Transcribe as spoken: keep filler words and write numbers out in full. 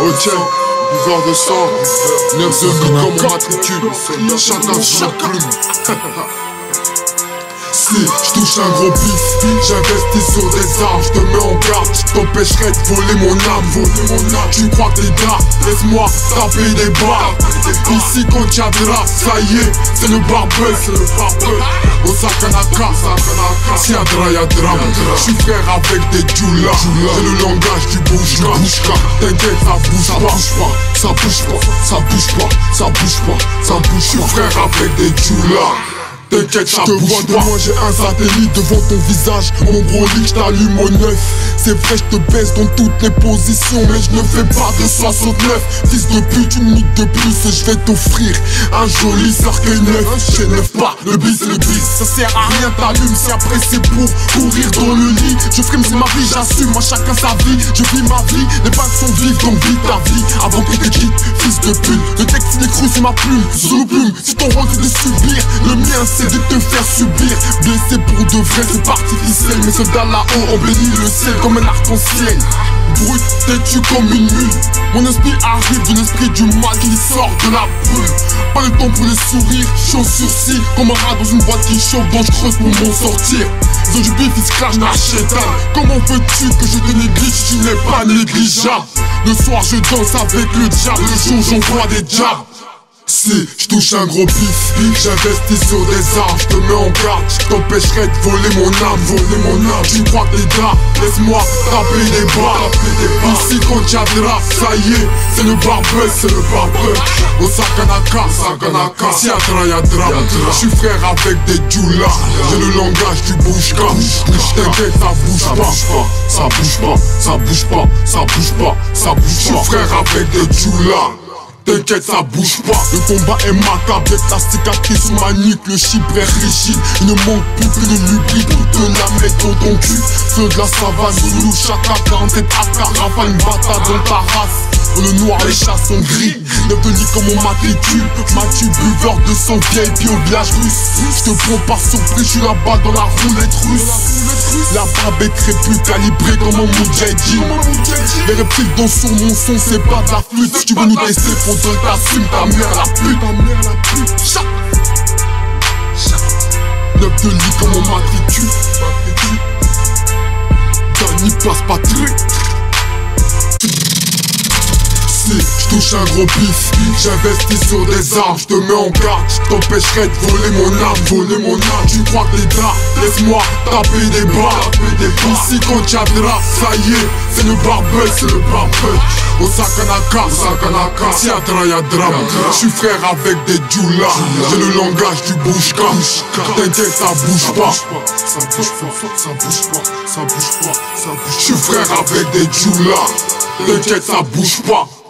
Ok, buveur de sang, neuf de comme mon matricule, chacun sur plume. Si je touche un gros bif, j'investis sur des armes, je te mets en garde, je t'empêcherai de voler mon âme, voler mon âme. Tu crois que t'es gars, laisse-moi taper des barres. Ici quand tiendra, ça y est, c'est le barbeux, c'est le barbeux. Au Sakanaka, si y'a dra y'a drame. J'suis frère avec des djoulas, c'est le langage du bouche-ka. T'inquiète, ça bouge pas, ça bouge pas, ça bouge pas, ça bouge pas, ça bouge pas. J'suis frère avec des djoulas. T'inquiète, je te vois de moi, j'ai un satellite devant ton visage. Mon gros lit, je t'allume au neuf. C'est vrai, je te baisse dans toutes les positions, mais je ne fais pas de soixante-neuf. Fils de pute, une minute de plus, et je vais t'offrir un joli cercueil neuf. J'éneuve pas, le bis c'est le bis, ça sert à rien, t'allumes. Si après c'est pour courir dans le lit, je frime, c'est ma vie, j'assume, moi chacun sa vie. Je vis ma vie, les bagues sont vives, donc vis ta vie avant que te quitte, fils de pute. Le texte il est cru, c'est ma plume, sous le plume. Si ton rôle c'est de subir, le mien c'est de te faire subir. Blessé pour de vrai, c'est pas artificiel. Mes soldats là-haut ont béni le ciel comme un arc-en-ciel. Brut, têtu comme une mule. Mon esprit arrive de l'esprit du mal qui sort de la brume. Pas le temps pour les sourires, chaud sursis. Comme un rat dans une boîte qui chauffe, dont je creuse pour m'en sortir. Ils ont du bif, ils se clashent dans la chétane. Comment veux-tu que je te néglige, tu n'es pas négligeable. Le soir je danse avec le diable, le jour j'envoie des diables. Si je touche un gros bif, j'investis sur des armes, je te mets en garde, je t'empêcherai de voler mon âme, voler mon âme. Tu crois que t'es gars, laisse-moi taper des barres. Ici quand tiendra, ça y est, c'est le barbeux, c'est le barbeux. Au Sakanaka, Sakanaka, si y'a dra y'a drame. Je suis frère avec des djoulas, j'ai le langage du bouche-ka. T'inquiète, ça bouge pas, ça bouge pas, ça bouge pas, ça bouge pas, ça bouge pas. Je suis frère avec des djoulas. T'inquiète, ça bouge pas. Le combat est macabre, avec la cicatrice sur ma nuque, le chibre est rigide. Il ne manque plus que de l'ubli pour te la mettre dans ton cul. Feu de la savane, Zulu, Chaka, quarante-sept A K, rafale une batade dans ta race. Dans le noir, les chats sont gris. Neuf de lit comme mon matricule. Mathieu, buveur de sang, vieille puis au village russe. Je te prends par surprise, je suis là-bas dans la roulette russe. La barbe est crépue, calibrée comme un moudjahidine. Les reptiles dansent sur mon son, c'est pas de la flûte. Si tu veux nous tester, faudrait que t'assumes ta mère la pute. Ta mère la pute. Chac. Neuf de lit comme mon matricule. Danny passe pas très. Si je touche un gros bif, j'investis sur des armes, je te mets en garde, je t'empêcherai de voler mon âme, voler mon âme. Tu crois que t'es gars, laisse-moi taper des barres. Ici quand tiendra, ça y est, c'est le barbeux, c'est le barbeux. Au Sakanaka, Sakanaka, si y'a dra y'a drame. Je suis frère avec des djoulas, j'ai le langage du bouche-ka. T'inquiète, ça bouge pas, ça bouge pas, ça bouge pas, ça bouge pas, ça bouge pas. Je suis frère avec des djoulas, t'inquiète, ça bouge pas.